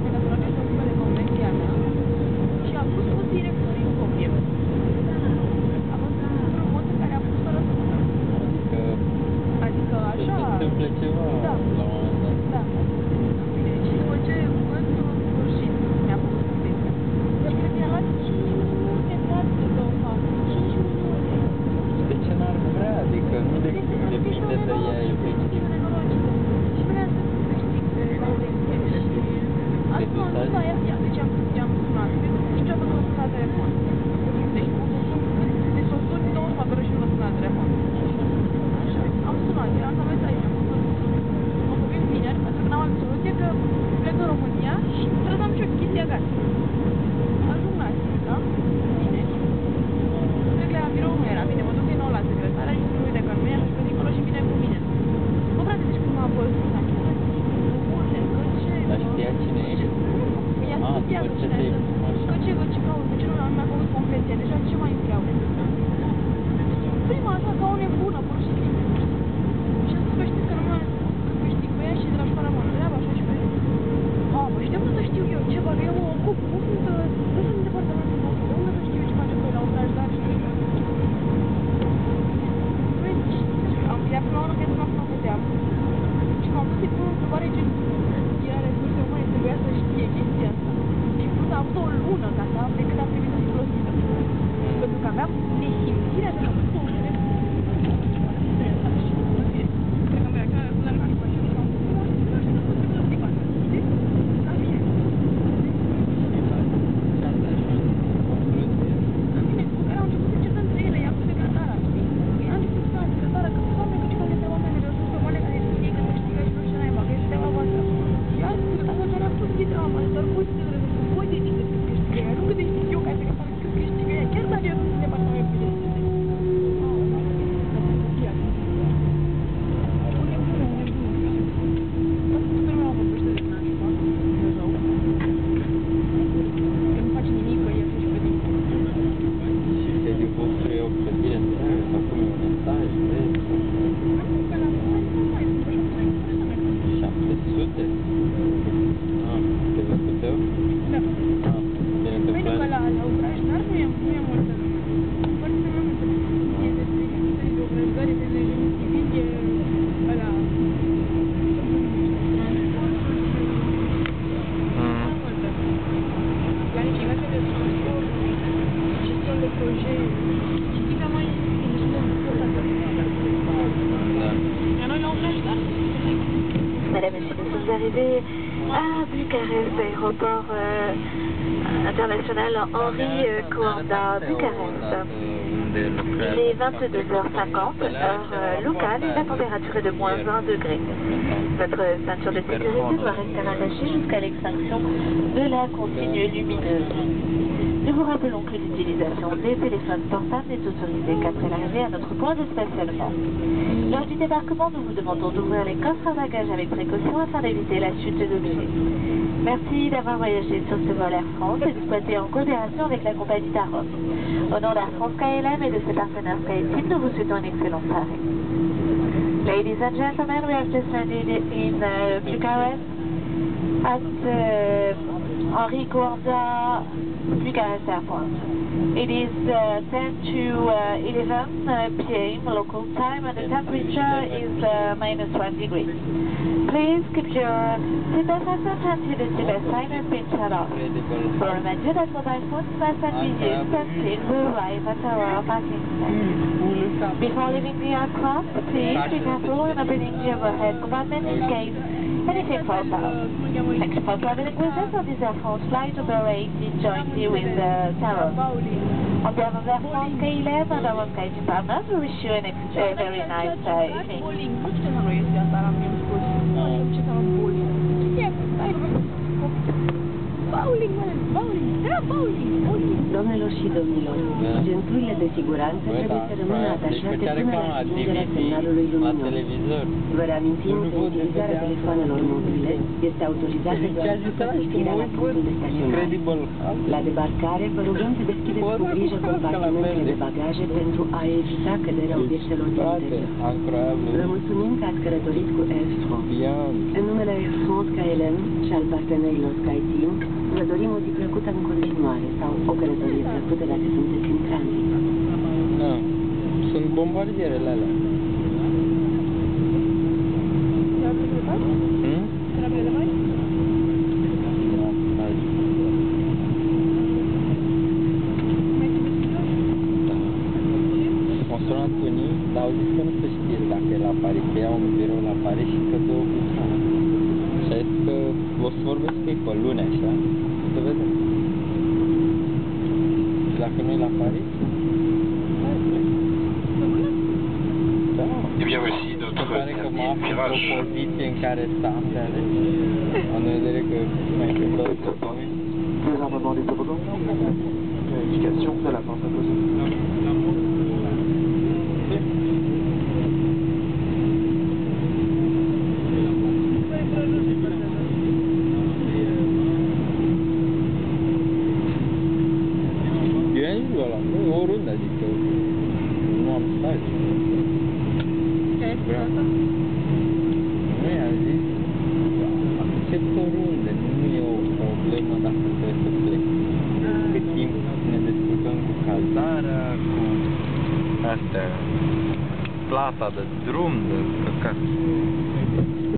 mi-a sunat și o sumă de convenția mea și a pus o director în copie. A fost într-un mod în care a pus fără să mă. Adică așa... Se întâmple ceva da. La un moment dat. Da. Și după ce văd în sfârșit mi-a pus convenția. Și cred că mi-a luat 5 minute practică o fac. 5 minute. De ce n-ar vrea? Adică nu depinde de ea efectiv. Și vreau să câștig de convenție și... Asta m-a dus la ea. Deci i-am sunat. Niciodată nu m-a sunat la telefon. Deci să o suni 24 ore și nu m-a sunat la telefon. Așa. Am sunat. Eram la mesaj. Am vorbit vineri pentru că n-am altă soluție că plec în România și trebuie să am și o chestie acasă. Ajung la Sibiu, vineri. Plec la birou, nu era bine. Mă duc din nou la secretarea și spun, uite că nu e, și dincolo și vine cu mine. Bă, frate, deci cum m-a văzut, am spus, bune, că ce... Dar știa cine ești? Ea știa că cine sunt. Că ce caut, de ce nu mi-a făcut convenție, deja ce mai vreau? Prima așa, ca o nebună, pur și simplu. Și a spus că știți că nu mai câștig pe ea și de la școală mă întreabă așa și pe ea. Mamă, și de unde să știu eu ce fac? Eu mă ocup, nu sunt în departamentul nostru, de unde să știu eu ce face pe la obrajdar și nu știu. Iar până la urmă că m-a făcut pe teamă. Și m-am dus să-i pun o întrebare gen, era resurse umane, trebuia să știe chestia asta. Și plus a avut o lună ca să afle cât a primit să fii plătită. Pentru că aveam nesimțirea de la o lună. Cred că mi-a chiar până la clipa și nu m-am pus la clipa și nu pot să plătim asta. Știi? Da, bine. Bine, cu care au început să certă între ele, i-am pus secretara, știi? I-am început să secretara, că doamne, că ce fac este oameni de resurse umane care știe că nu știe că și nu știu naiba, că este treaba voastră. Și azi, secretara doar a pus ghidama, doar voi de resurse, voi decideți cât câștigă ea, nu cât decid eu ca secretară cât câștigă ea, chiar dacă eu sunt în departamentul de resurse. Mesdames et messieurs, vous arrivez à Bucarest, aéroport international Henri Coanda, Bucarest. Il est 22h50, heure locale, et la température est de moins 1 degré. Votre ceinture de sécurité doit rester attachée jusqu'à l'extinction de la consigne lumineuse. Nous vous rappelons que l'utilisation des téléphones portables n'est autorisée qu'après l'arrivée à notre point de stationnement. Lors du débarquement, nous vous demandons d'ouvrir les coffres à bagages avec précaution afin d'éviter la chute d'objets. Merci d'avoir voyagé sur ce vol Air France et d'exploiter en coopération avec la compagnie Tarom. Au nom d'Air France KLM et de ses partenaires SkyTeam, nous vous souhaitons une excellente soirée. Ladies and gentlemen, we have just landed in Bucharest at Henri Coanda Bucharest Airport. It is 10 to 11 p.m. local time and the temperature is -1 degree. Please keep your seatbelt fastened until the seatbelt sign has been turned off. For a reminder that mobile phones must not be used until we arrive at our parking stand. Before leaving the aircraft, please be careful when opening the overhead compartment in case anything falls out. Thank you for traveling with us on this Air France flight operated jointly with Tarom. On behalf of Air France KLM and our SkyTeam partners, we wish you a very nice evening. Doamnelor și domnilor, centurile de siguranță trebuie să rămână atașate până la stingerea semnalului luminos. Vă reamintim că utilizarea telefoanelor mobile este autorizată doar după sosirea la punctul de staționare. La debarcare, vă rugăm să deschideți cu grijă compartimentele de bagaje pentru a evita căderea obiectelor din interior. Vă mulțumim că ați călătorit cu Air France. În numele Air France KLM și și al partenerilor SkyTeam, vă dorim o zi plăcută în continuare sau o călătorie plăcută dacă sunteți în tranzit. Da, sunt bombardierele alea. Dar au zis că nu se știe dacă e la Paris, că iau un birou la Paris și că două cu țara. Și a zis că o să vorbesc cu ei pe luni, așa, să vedem. Și dacă nu e la Paris? Da. Eh bien voici notre Se pare că mă aflu într-o virage. poziție în care să am de ales. Am în vedere că mai sunt două săptămâni. Désarmement des toboggans. Vérification de la porte à poser. Eu am zis ăla, oriunde, adică nu am stat. Vreau. Nu i-am zis, accept oriunde, nu e o problemă dacă trebuie să plec. Cât timp ne descurcăm cu cazarea, cu astea, plata de drum, de căcat.